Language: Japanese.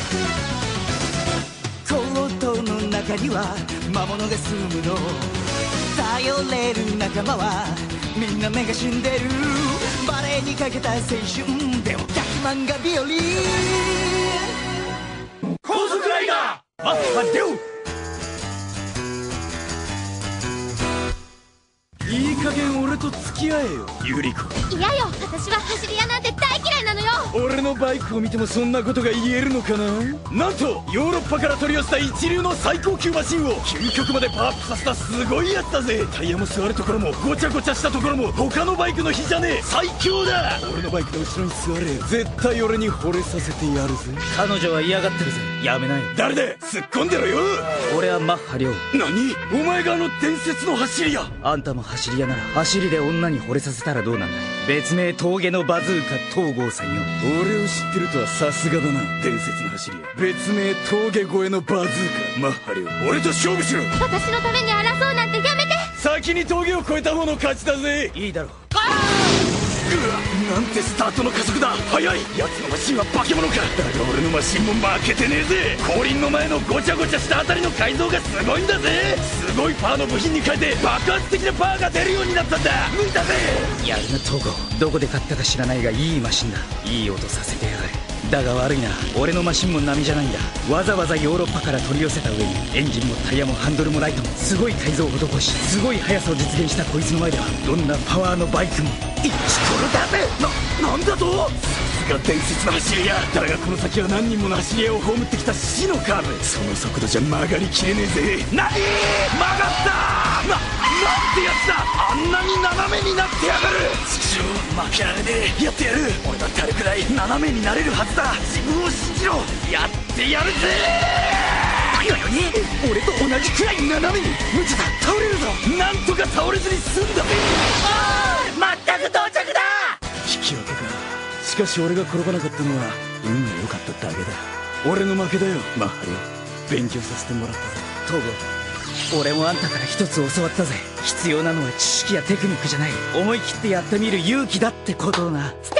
コートの中には魔物が住むの。頼れる仲間はみんな目が死んでる。バレエにかけた青春でも逆漫画日和。 高速ライダーマッハデュー。いい加減俺と付き合えよユリコ。 嫌よ、私は走り屋なんて大嫌いなのよ。 俺のバイクを見てもそんなことが言えるのかな。なんとヨーロッパから取り寄せた一流の最高級マシンを究極までパワーアップさせたすごいやつだぜ。タイヤも座るところもごちゃごちゃしたところも他のバイクの比じゃねえ。最強だ。俺のバイクの後ろに座れ。絶対俺に惚れさせてやるぜ。 彼女は嫌がってるぜ。やめない。 誰だ突っ込んでろよ。 俺はマッハ亮。 何お前があの伝説の走り屋。 あんたも走り屋なら走りで女に惚れさせたらどうなんだい。別名峠のバズーカ東郷さんよ。 俺を知ってるとはさすがだな。伝説の走り屋別名峠越えのバズーカマッハ亮。俺と勝負しろ。 私のために争うなんてやめて。 先に峠を越えた方の勝ちだぜ。 いいだろう。 うわ、なんてスタートの加速だ。速い。奴のマシンは化け物か。だが俺のマシンも負けてねえぜ。後輪の前のごちゃごちゃしたあたりの改造がすごいんだぜ。すごいパワーの部品に変えて爆発的なパワーが出るようになったんだ。無理だぜ。 やるな東郷。どこで買ったか知らないがいいマシンだ。いい音させてやがれ。だが悪いな、俺のマシンも並じゃないんだ。わざわざヨーロッパから取り寄せた上にエンジンもタイヤもハンドルもライトもすごい改造を施し、すごい速さを実現したこいつの前ではどんなパワーのバイクも 1キロだぜ。なんだと。さすが伝説の走り屋だがこの先は何人もの走り屋を葬ってきた死のカーブ。その速度じゃ曲がりきれねえぜ。何曲がったなんてやつだ。あんなに斜めになってやがる。畜生負けられねえ。やってやる。俺だってあれくらい斜めになれるはずだ。自分を信じろ。やってやるぜ。俺と同じくらい斜めに。無茶だ倒れるぞ。なんとか倒れずに済んだぜ。 まったく到着だ。 引き分けか。しかし俺が転ばなかったのは運が良かっただけだ。俺の負けだよマッハ亮。勉強させてもらったぜ東郷。俺もあんたから一つ教わったぜ。必要なのは知識やテクニックじゃない、思い切ってやってみる勇気だってことをな。